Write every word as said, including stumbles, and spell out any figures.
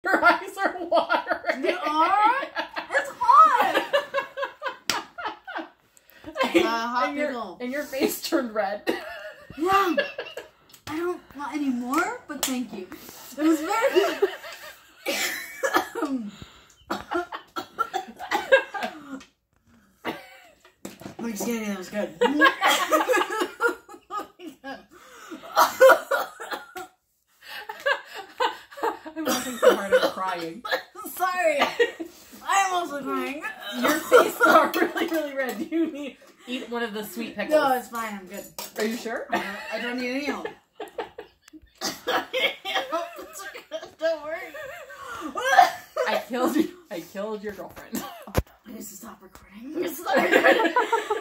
Your eyes are watering. They are? It's hot! and, uh, hot and, your, pickle. and your face turned red. Yeah. I don't want any more, but thank you. It was very good. I'm just kidding, that was good. I'm laughing so hard I'm crying. Sorry. I am also crying. Your face got really, really red. You need eat one of the sweet pickles. No, it's fine. I'm good. Are you sure? I don't, I don't need any of them. Don't worry. I killed you. I killed your girlfriend. I need to stop recording. Stop recording.